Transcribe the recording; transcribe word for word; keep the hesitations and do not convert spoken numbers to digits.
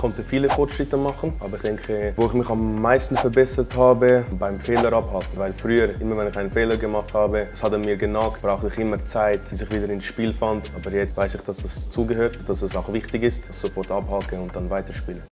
konnte viele Fortschritte machen, aber ich denke, wo ich mich am meisten verbessert habe, beim Fehler abhalten. Weil früher, immer wenn ich einen Fehler gemacht habe, es hat an mir genagt, brauchte ich immer Zeit, bis ich wieder ins Spiel fand. Aber jetzt weiß ich, dass das zugehört, dass es auch wichtig ist, das sofort abhaken und dann weiterspielen.